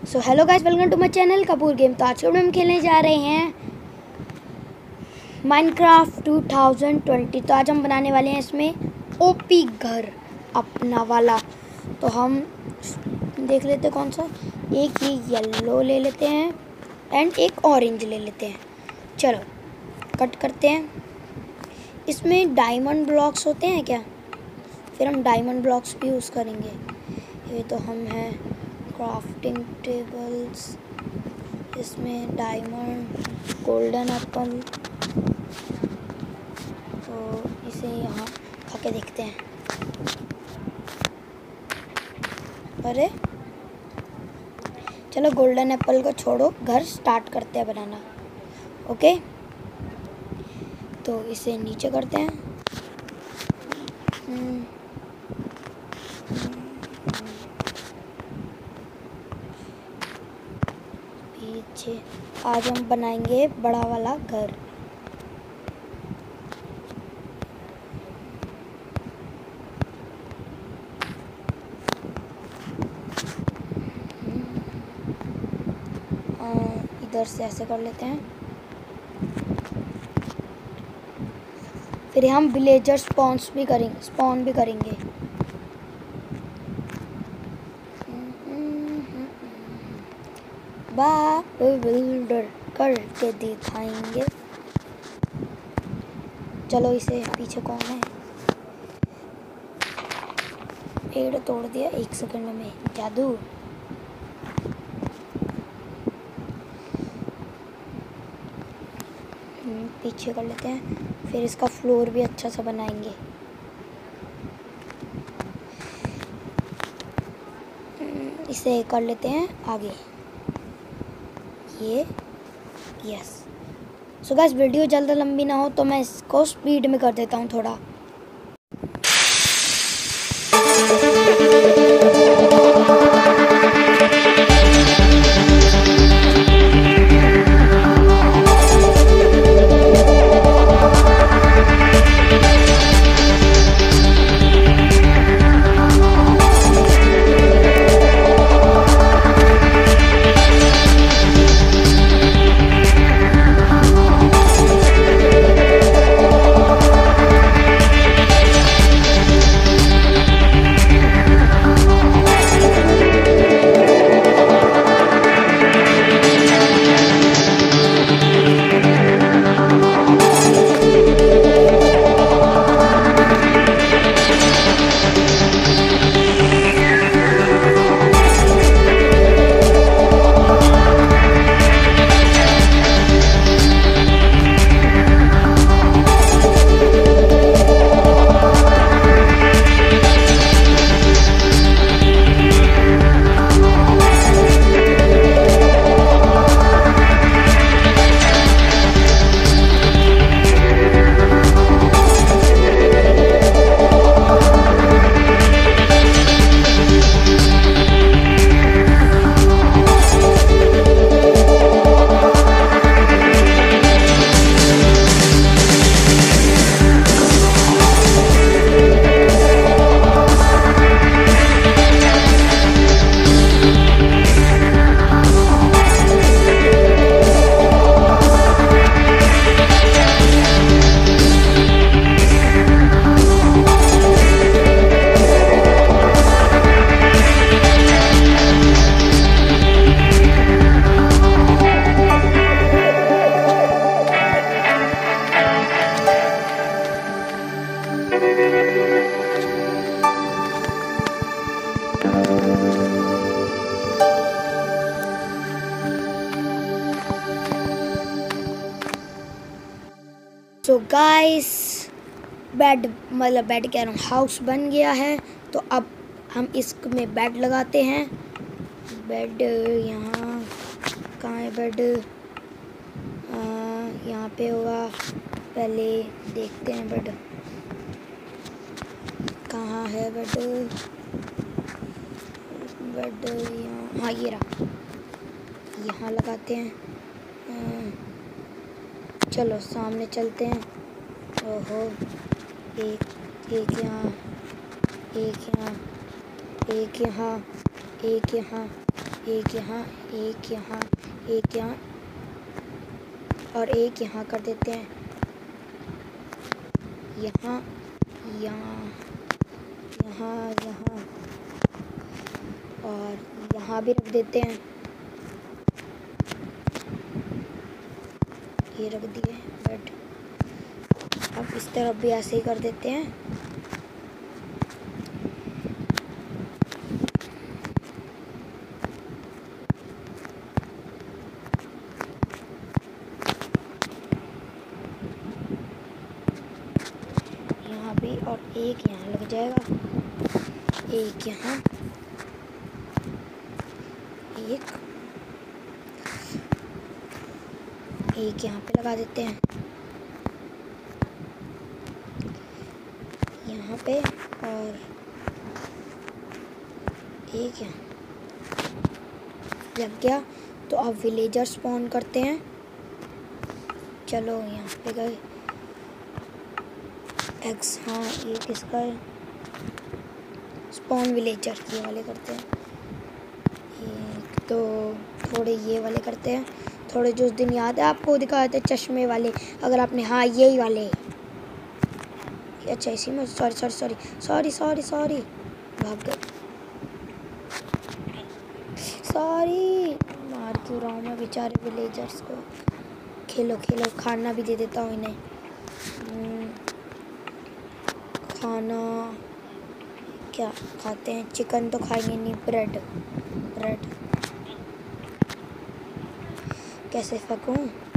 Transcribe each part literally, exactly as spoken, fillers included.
So hello guys, welcome to my channel Kapoor game. तो आज हम खेलने जा रहे हैं माइनक्राफ्ट टू थाउजेंड ट्वेंटी। तो आज हम बनाने वाले हैं इसमें ओपी घर अपना वाला। तो हम देख लेते हैं कौन सा। एक ये येलो ले लेते हैं एंड एक ऑरेंज ले लेते हैं। चलो कट करते हैं। इसमें डायमंड ब्लॉक्स होते हैं क्या? फिर हम डायमंड ब्लॉक्स भी यूज़ करेंगे। ये तो हम हैं क्राफ्टिंग टेबल्स, इसमें डायमंड, गोल्डन एप्पल। तो इसे यहाँ खा के देखते हैं। अरे चलो गोल्डन एप्पल को छोड़ो, घर स्टार्ट करते हैं बनाना। ओके तो इसे नीचे करते हैं। पीछे आज हम बनाएंगे बड़ा वाला घर। इधर से ऐसे कर लेते हैं। फिर हम विलेजर स्पॉन्स भी करेंगे स्पॉन भी करेंगे। बाप बिल्डर करके दिखाएंगे। चलो इसे पीछे कौन है? पेड़ तोड़ दिया एक सेकंड में, जादू। पीछे कर लेते हैं। फिर इसका फ्लोर भी अच्छा सा बनाएंगे। इसे कर लेते हैं आगे ये। यस। सो गाइस, वीडियो ज़्यादा लंबी ना हो तो मैं इसको स्पीड में कर देता हूँ थोड़ा। सो गाइस, बेड मतलब बेड कह रहा हूँ, हाउस बन गया है। तो अब हम इसमें बेड लगाते हैं। बेड यहाँ कहाँ है? बेड यहाँ पे होगा। पहले देखते हैं बेड कहाँ है। बेड बेड यहाँ, हाँ ये रहा। यहाँ लगाते हैं। चलो सामने चलते हैं। ओहो, एक एक यहाँ, एक यहाँ, एक यहाँ, एक यहाँ, एक यहाँ, एक यहाँ, एक यहाँ और एक यहाँ कर देते हैं। यहाँ यहाँ यहाँ यहाँ और यहाँ भी रख देते हैं। ये रख दिए बेड। अब इस तरफ भी ऐसे ही कर देते हैं। यहाँ भी और एक यहाँ लग जाएगा, एक यहाँ, एक एक यहाँ पे लगा देते हैं, यहाँ पे और एक यहाँ लग गया। तो अब विलेजर स्पॉन करते हैं। चलो यहाँ पे गए एग्स। हाँ ये किसका है? स्पॉन विलेजर ये वाले करते हैं। एक तो थोड़े ये वाले करते हैं, थोड़े जो उस दिन याद है आपको दिखाए थे चश्मे वाले, अगर आपने, हाँ यही वाले। अच्छा इसी में, sorry sorry sorry sorry sorry sorry भाग गए, सॉरी। मार क्यों रहा हूँ मैं बेचारे विलेजर्स को। खेलो खेलो, खाना भी दे देता हूँ इन्हें। खाना क्या खाते हैं? चिकन तो खाएंगे नहीं, ब्रेड। ब्रेड कैसे फेंकूं?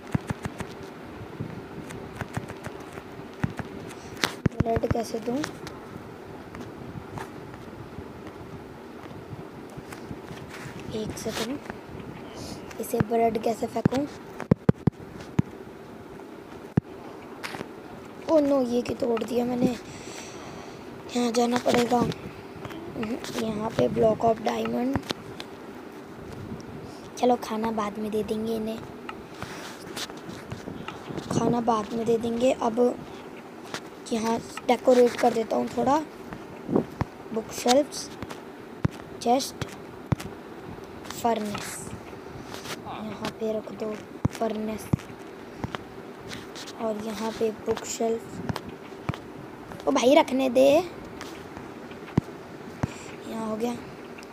ब्रेड कैसे दूं? एक सेकंड, इसे ब्रेड कैसे फेंकूं? ओ नो, ये की तोड़ दिया मैंने। यहाँ जाना पड़ेगा। यहाँ पे ब्लॉक ऑफ डायमंड। चलो खाना बाद में दे देंगे इन्हें, खाना बाद में दे देंगे। अब यहाँ डेकोरेट कर देता हूँ थोड़ा। बुक शेल्फ्स, चेस्ट, फर्नेस यहाँ पे रख दो, फर्नेस। और यहाँ पे बुक शेल्फ। ओ भाई रखने दे। यहाँ हो गया।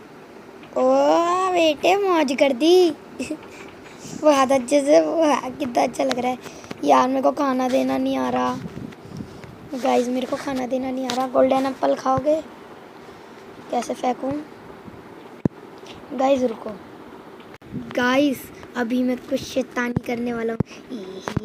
ओ बेटे मौज कर दी। बहुत अच्छे से, वो कितना अच्छा लग रहा है यार। मेरे को खाना देना नहीं आ रहा गाइस, मेरे को खाना देना नहीं आ रहा। गोल्डन एप्पल खाओगे? कैसे फेंकूं? गाइस रुको गाइस, अभी मैं कुछ शैतानी करने वाला हूँ।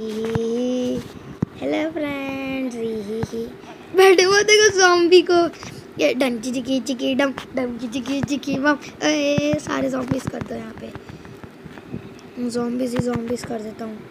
Hello friends. बैठे वो देखो ज़ॉम्बी को, ये डम चिकी चिकी डम डम चिकी चिकी बम। ए सारे ज़ॉम्बीज कर दो यहाँ पे। ज़ॉम्बीज ही ज़ॉम्बीज कर देता हूँ।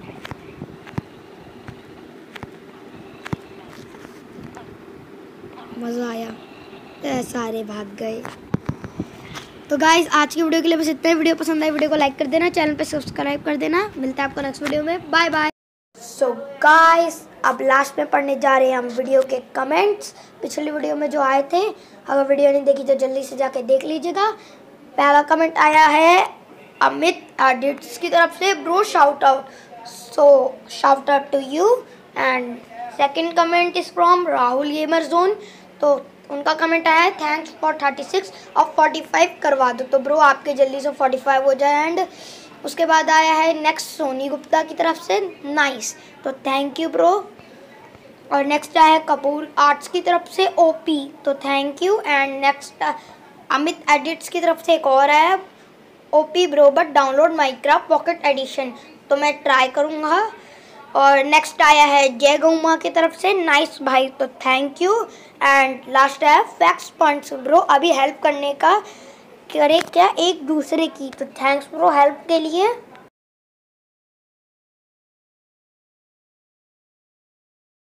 मज़ा आया। ए, सारे भाग गए। तो गाइस आज की वीडियो के लिए बस इतना ही। वीडियो पसंद आई वीडियो को लाइक कर देना, चैनल पे सब्सक्राइब कर देना। मिलता है आपको नेक्स्ट वीडियो में। Bye bye. सो गाइस अब लास्ट में पढ़ने जा रहे हैं हम वीडियो के कमेंट्स, पिछली वीडियो में जो आए थे। अगर वीडियो नहीं देखी तो जल्दी से जाके देख लीजिएगा। पहला कमेंट आया है अमित एडिट्स की तरफ से, bro shout out, so shout out to you. And second comment is from Rahul gamer zone, तो उनका कमेंट आया है थैंक्स फॉर थर्टी सिक्स और फोर्टी फाइव करवा दो। तो ब्रो आपके जल्दी से फोर्टी फाइव हो जाए। एंड उसके बाद आया है नेक्स्ट सोनी गुप्ता की तरफ से, नाइस, तो थैंक यू ब्रो। और नेक्स्ट आया है कपूर आर्ट्स की तरफ से, ओपी, तो thank you. And next Amit edits की तरफ से एक और आया, OP bro but download Minecraft pocket edition, तो मैं ट्राई करूँगा। और नेक्स्ट आया है जय गौमा की तरफ से, नाइस भाई, तो थैंक यू। एंड लास्ट है फैक्स पॉइंट्स ब्रो, अभी हेल्प करने का करे क्या एक दूसरे की, तो थैंक्स ब्रो हेल्प के लिए।